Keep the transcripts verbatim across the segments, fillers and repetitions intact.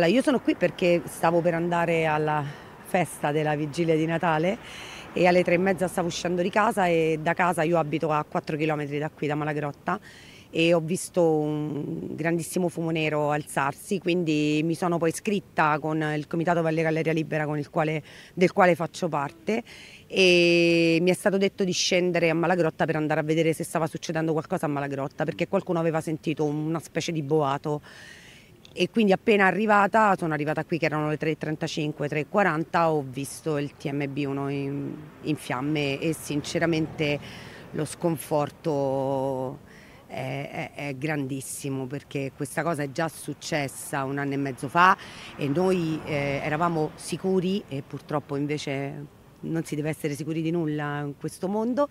io sono qui perché stavo per andare alla festa della vigilia di Natale e alle tre e mezza stavo uscendo di casa e da casa io abito a quattro chilometri da qui, da Malagrotta, e ho visto un grandissimo fumo nero alzarsi, quindi mi sono poi iscritta con il Comitato Valle Galleria Libera con il quale, del quale faccio parte, e mi è stato detto di scendere a Malagrotta per andare a vedere se stava succedendo qualcosa a Malagrotta, perché qualcuno aveva sentito una specie di boato. E quindi appena arrivata, sono arrivata qui che erano le tre e trentacinque, tre e quaranta, ho visto il T M B uno in, in fiamme e sinceramente lo sconforto è, è, è grandissimo, perché questa cosa è già successa un anno e mezzo fa e noi eh, eravamo sicuri, e purtroppo invece non si deve essere sicuri di nulla in questo mondo,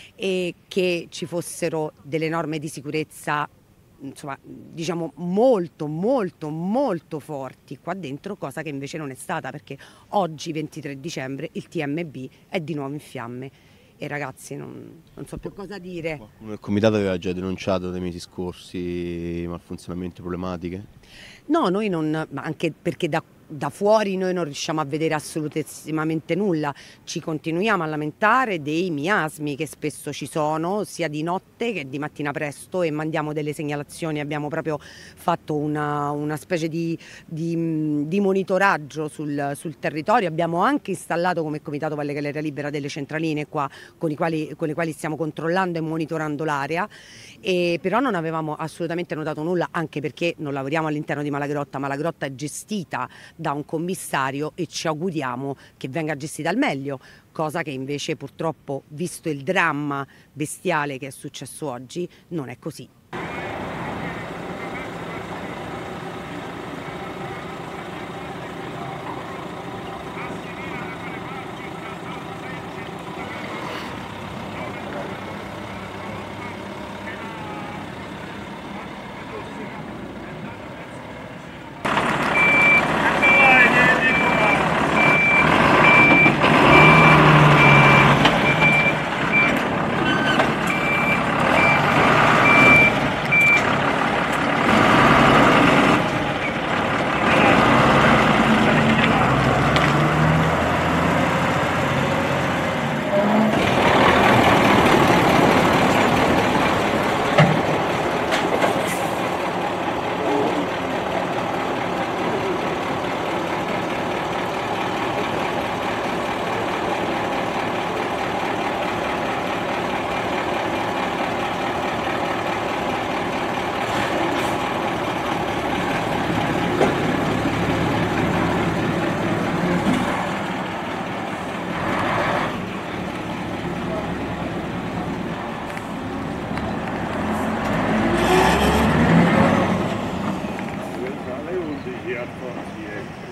e che ci fossero delle norme di sicurezza, insomma, diciamo molto molto molto forti qua dentro, cosa che invece non è stata, perché oggi ventitré dicembre il T M B è di nuovo in fiamme e ragazzi non, non so più cosa dire. Qualcuno del comitato aveva già denunciato nei mesi scorsi malfunzionamenti, problematiche? No, noi non, ma anche perché da, da fuori noi non riusciamo a vedere assolutissimamente nulla, ci continuiamo a lamentare dei miasmi che spesso ci sono, sia di notte che di mattina presto, e mandiamo delle segnalazioni, abbiamo proprio fatto una, una specie di, di, di monitoraggio sul, sul territorio, abbiamo anche installato come Comitato Valle Galleria Libera delle centraline qua con, i quali, con le quali stiamo controllando e monitorando l'area, e però non avevamo assolutamente notato nulla, anche perché non lavoriamo all'interno di Malagrotta. Malagrotta è gestita da un commissario e ci auguriamo che venga gestita al meglio, cosa che invece purtroppo, visto il dramma bestiale che è successo oggi, non è così. Alle undici a Fonzie.